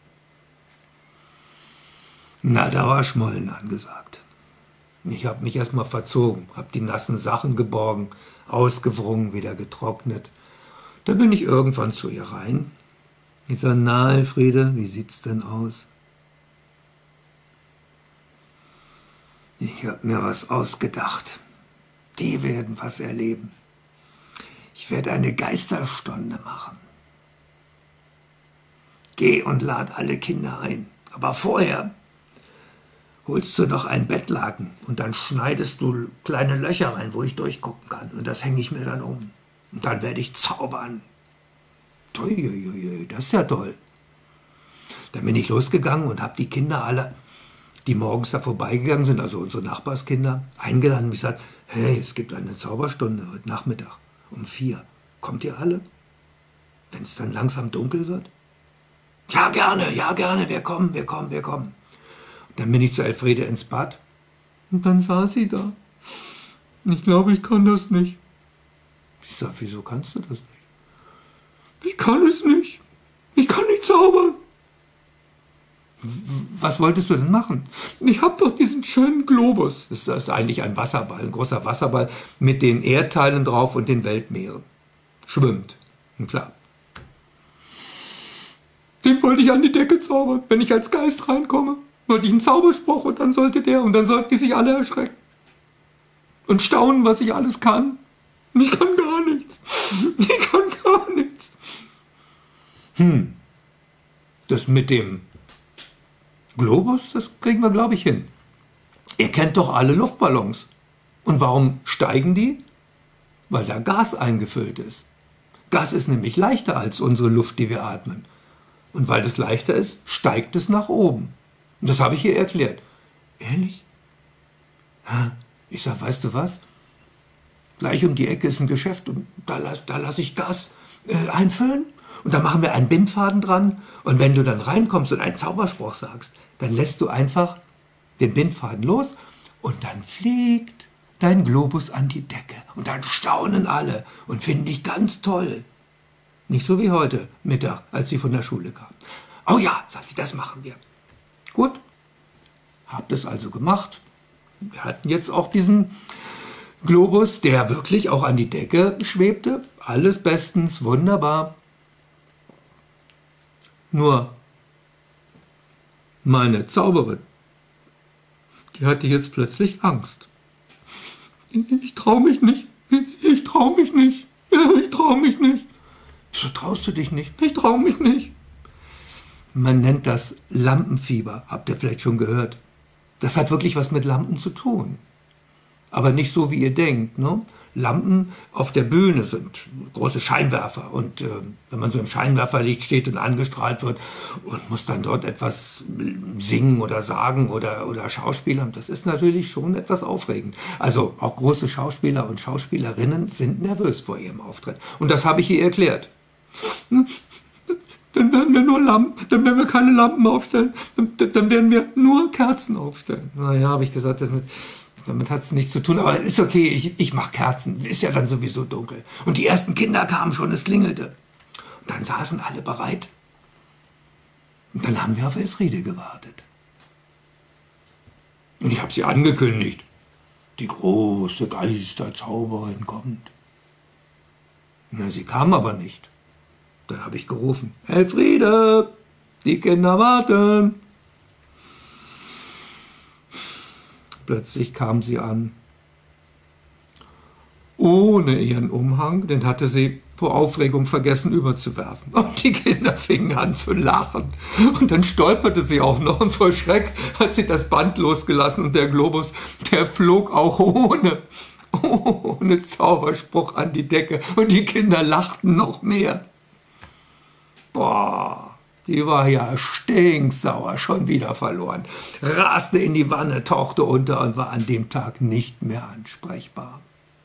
Na, da war Schmollen angesagt. Ich habe mich erstmal verzogen, habe die nassen Sachen geborgen, ausgewrungen, wieder getrocknet. Da bin ich irgendwann zu ihr rein Ich sage, na, Elfriede, wie sieht's denn aus? Ich habe mir was ausgedacht. Die werden was erleben. Ich werde eine Geisterstunde machen. Geh und lad alle Kinder ein. Aber vorher holst du noch ein Bettlaken und dann schneidest du kleine Löcher rein, wo ich durchgucken kann. Und das hänge ich mir dann um. Und dann werde ich zaubern. Uiuiui, das ist ja toll. Dann bin ich losgegangen und habe die Kinder alle, die morgens da vorbeigegangen sind, also unsere Nachbarskinder, eingeladen und gesagt, hey, es gibt eine Zauberstunde heute Nachmittag um 4. Kommt ihr alle? Wenn es dann langsam dunkel wird? Ja, gerne, wir kommen. Und dann bin ich zu Elfriede ins Bad und dann saß sie da. Ich glaube, ich kann das nicht. Ich sag, wieso kannst du das nicht? Ich kann es nicht. Ich kann nicht zaubern. Was wolltest du denn machen? Ich habe doch diesen schönen Globus. Das ist eigentlich ein Wasserball, ein großer Wasserball mit den Erdteilen drauf und den Weltmeeren. Schwimmt. Und klar. Den wollte ich an die Decke zaubern. Wenn ich als Geist reinkomme, wollte ich einen Zauberspruch und dann sollte der und dann sollten die sich alle erschrecken. Und staunen, was ich alles kann. Ich kann gar nichts. Das mit dem Globus, das kriegen wir, glaube ich, hin. Ihr kennt doch alle Luftballons. Und warum steigen die? Weil da Gas eingefüllt ist. Gas ist nämlich leichter als unsere Luft, die wir atmen. Und weil es leichter ist, steigt es nach oben. Und das habe ich ihr erklärt. Ehrlich? Ich sage, weißt du was? Gleich um die Ecke ist ein Geschäft und da lasse ich Gas einfüllen. Und da machen wir einen Bindfaden dran. Und wenn du dann reinkommst und einen Zauberspruch sagst, dann lässt du einfach den Bindfaden los und dann fliegt dein Globus an die Decke. Und dann staunen alle und finden dich ganz toll. Nicht so wie heute Mittag, als sie von der Schule kam. Oh ja, sagt sie, das machen wir. Gut, hab das also gemacht. Wir hatten jetzt auch diesen Globus, der wirklich auch an die Decke schwebte. Alles bestens, wunderbar. Nur meine Zauberin, die hatte jetzt plötzlich Angst. Ich traue mich nicht. Wieso traust du dich nicht? Ich traue mich nicht. Man nennt das Lampenfieber, habt ihr vielleicht schon gehört. Das hat wirklich was mit Lampen zu tun. Aber nicht so, wie ihr denkt. Ne? Lampen auf der Bühne sind große Scheinwerfer. Und wenn man so im Scheinwerferlicht steht und angestrahlt wird und muss dann dort etwas singen oder sagen oder schauspielern, das ist natürlich schon etwas aufregend. Also auch große Schauspieler und Schauspielerinnen sind nervös vor ihrem Auftritt. Und das habe ich ihr erklärt. Dann werden wir nur Lampen, dann werden wir keine Lampen aufstellen, dann werden wir nur Kerzen aufstellen. Naja, habe ich gesagt, damit hat es nichts zu tun, aber ist okay, ich mache Kerzen, ist ja dann sowieso dunkel. Und die ersten Kinder kamen schon, es klingelte. Und dann saßen alle bereit. Und dann haben wir auf Elfriede gewartet. Und ich habe sie angekündigt. Die große Geisterzauberin kommt. Na, sie kam aber nicht. Dann habe ich gerufen, Elfriede, die Kinder warten. Plötzlich kam sie an, ohne ihren Umhang, den hatte sie vor Aufregung vergessen überzuwerfen. Und die Kinder fingen an zu lachen. Und dann stolperte sie auch noch und vor Schreck hat sie das Band losgelassen und der Globus, der flog auch ohne Zauberspruch an die Decke und die Kinder lachten noch mehr. Boah, die war ja stinksauer, schon wieder verloren, raste in die Wanne, tauchte unter und war an dem Tag nicht mehr ansprechbar.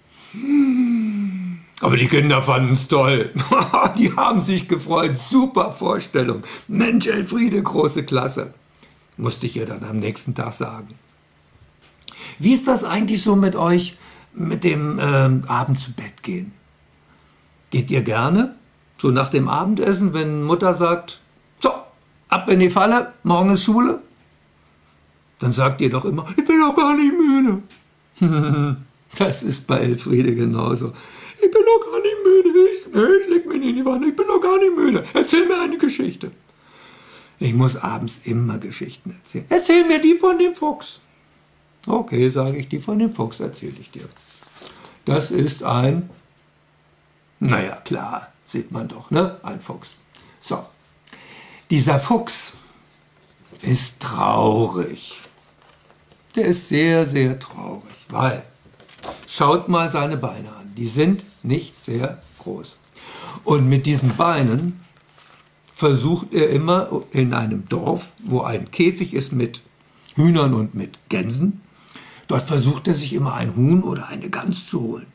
Aber die Kinder fanden es toll. Die haben sich gefreut. Super Vorstellung. Mensch, Elfriede, große Klasse. Musste ich ihr dann am nächsten Tag sagen. Wie ist das eigentlich so mit euch, mit dem Abend zu Bett gehen? Geht ihr gerne? So nach dem Abendessen, wenn Mutter sagt, so, ab in die Falle, morgen ist Schule? Dann sagt ihr doch immer, ich bin doch gar nicht müde. Das ist bei Elfriede genauso. Ich bin noch gar nicht müde. Ich leg mich nicht in die Wanne. Ich bin noch gar nicht müde. Erzähl mir eine Geschichte. Ich muss abends immer Geschichten erzählen. Erzähl mir die von dem Fuchs. Okay, sage ich, die von dem Fuchs erzähle ich dir. Das ist ein, naja, klar, sieht man doch, ne? Ein Fuchs. So, dieser Fuchs ist traurig. Der ist sehr, sehr traurig, weil, schaut mal seine Beine an, die sind nicht sehr groß. Und mit diesen Beinen versucht er immer in einem Dorf, wo ein Käfig ist mit Hühnern und mit Gänsen, dort versucht er sich immer ein Huhn oder eine Gans zu holen.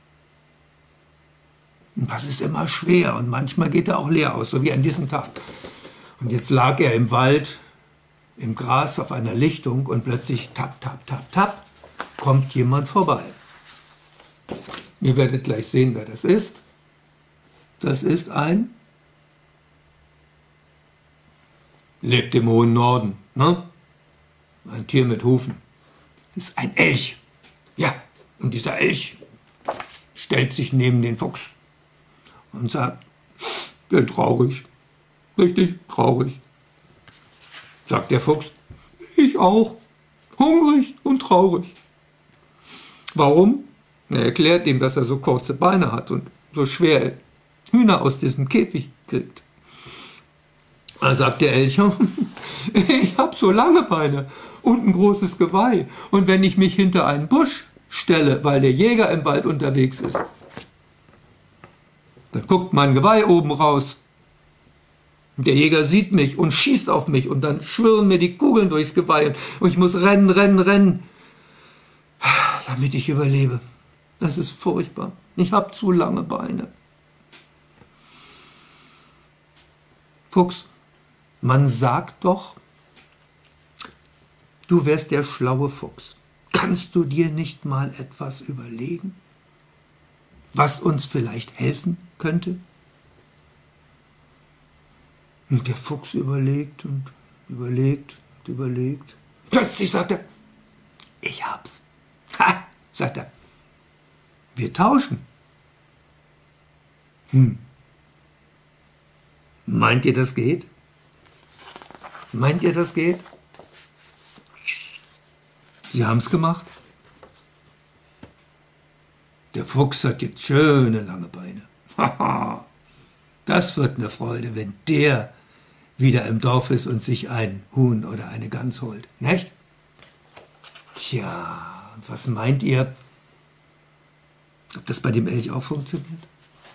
Und das ist immer schwer und manchmal geht er auch leer aus, so wie an diesem Tag. Und jetzt lag er im Wald, im Gras auf einer Lichtung und plötzlich tap, tap, tap, tap, kommt jemand vorbei. Ihr werdet gleich sehen, wer das ist. Das ist lebt im hohen Norden, ne? Ein Tier mit Hufen. Das ist ein Elch. Ja, und dieser Elch stellt sich neben den Fuchs und sagt, bin traurig, richtig traurig. Sagt der Fuchs, ich auch, hungrig und traurig. Warum? Er erklärt ihm, dass er so kurze Beine hat und so schwer Hühner aus diesem Käfig kriegt. Da sagt der Elch, ich habe so lange Beine und ein großes Geweih. Und wenn ich mich hinter einen Busch stelle, weil der Jäger im Wald unterwegs ist, dann guckt mein Geweih oben raus. Und der Jäger sieht mich und schießt auf mich und dann schwirren mir die Kugeln durchs Geweih und ich muss rennen, rennen, rennen, damit ich überlebe. Das ist furchtbar. Ich habe zu lange Beine. Fuchs, man sagt doch, du wärst der schlaue Fuchs. Kannst du dir nicht mal etwas überlegen, was uns vielleicht helfen könnte? Und der Fuchs überlegt und überlegt und überlegt. Plötzlich sagt er, ich hab's. Ha, sagt er, wir tauschen. Meint ihr, das geht? Meint ihr, das geht? Sie haben's gemacht. Der Fuchs hat jetzt schöne lange Beine. Haha, das wird eine Freude, wenn der wieder im Dorf ist und sich ein Huhn oder eine Gans holt. Nicht? Tja, und was meint ihr, ob das bei dem Elch auch funktioniert?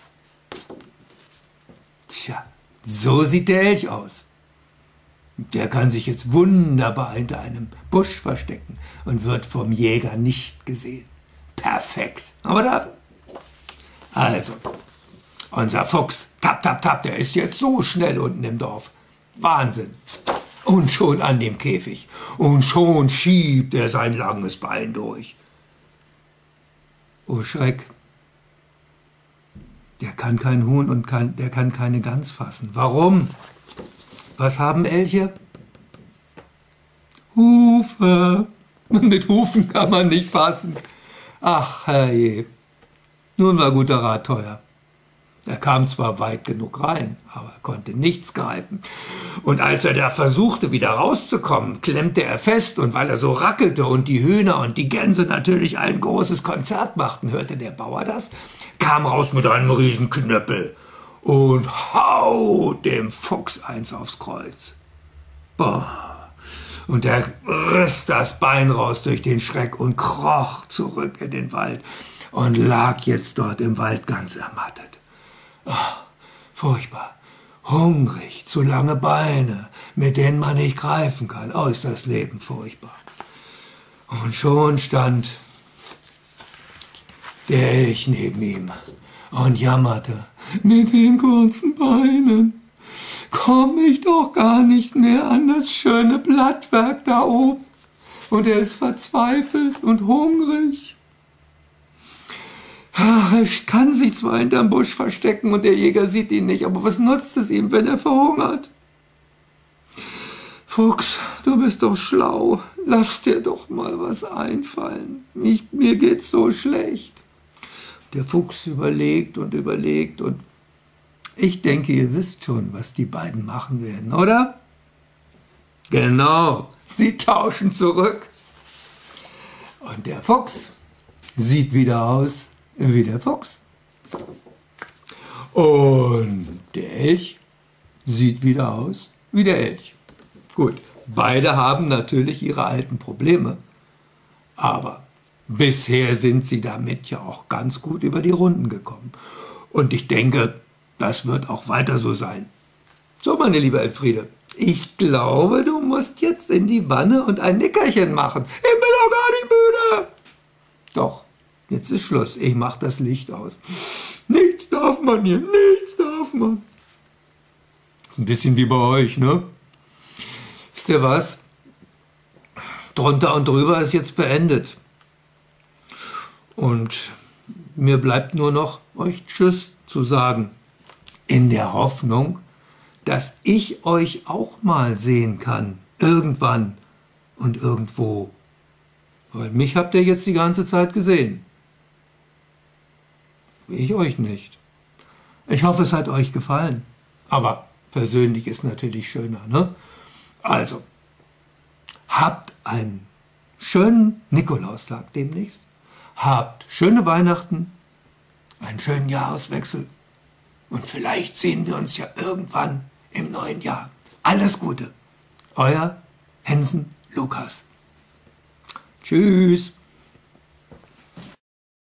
Tja, so sieht der Elch aus. Der kann sich jetzt wunderbar hinter einem Busch verstecken und wird vom Jäger nicht gesehen. Perfekt. Aber da, also, unser Fuchs, tap, tap, tap, der ist jetzt so schnell unten im Dorf. Wahnsinn. Und schon an dem Käfig. Und schon schiebt er sein langes Bein durch. Oh Schreck. Der kann kein Huhn und der kann keine Gans fassen. Warum? Was haben Elche? Hufe. Mit Hufen kann man nicht fassen. Ach, herrje. Nun war guter Rat teuer. Er kam zwar weit genug rein, aber konnte nichts greifen. Und als er da versuchte, wieder rauszukommen, klemmte er fest. Und weil er so rackelte und die Hühner und die Gänse natürlich ein großes Konzert machten, hörte der Bauer das, kam raus mit einem riesen Knöppel und haut dem Fuchs eins aufs Kreuz. Boah. Und er riss das Bein raus durch den Schreck und kroch zurück in den Wald und lag jetzt dort im Wald ganz ermattet. Oh, furchtbar, hungrig, zu lange Beine, mit denen man nicht greifen kann. Oh, ist das Leben furchtbar. Und schon stand der Elch neben ihm und jammerte, mit den kurzen Beinen komme ich doch gar nicht mehr an das schöne Blattwerk da oben. Und er ist verzweifelt und hungrig. Ach, er kann sich zwar hinterm Busch verstecken und der Jäger sieht ihn nicht, aber was nutzt es ihm, wenn er verhungert? Fuchs, du bist doch schlau, lass dir doch mal was einfallen. Mir geht's so schlecht. Der Fuchs überlegt und ich denke, ihr wisst schon, was die beiden machen werden, oder? Genau, sie tauschen zurück. Und der Fuchs sieht wieder aus wie der Fuchs. Und der Elch sieht wieder aus wie der Elch. Gut, beide haben natürlich ihre alten Probleme, aber bisher sind sie damit ja auch ganz gut über die Runden gekommen. Und ich denke, das wird auch weiter so sein. So, meine liebe Elfriede, ich glaube, du musst jetzt in die Wanne und ein Nickerchen machen. Ich bin doch gar nicht müde. Doch, jetzt ist Schluss. Ich mach das Licht aus. Nichts darf man hier, nichts darf man. Ist ein bisschen wie bei euch, ne? Wisst ihr was? Drunter und drüber ist jetzt beendet. Und mir bleibt nur noch, euch Tschüss zu sagen. In der Hoffnung, dass ich euch auch mal sehen kann. Irgendwann und irgendwo. Weil mich habt ihr jetzt die ganze Zeit gesehen. Ich euch nicht. Ich hoffe, es hat euch gefallen. Aber persönlich ist natürlich schöner, ne? Also, habt einen schönen Nikolaustag demnächst. Habt schöne Weihnachten, einen schönen Jahreswechsel. Und vielleicht sehen wir uns ja irgendwann im neuen Jahr. Alles Gute. Euer Hensen Lukas. Tschüss.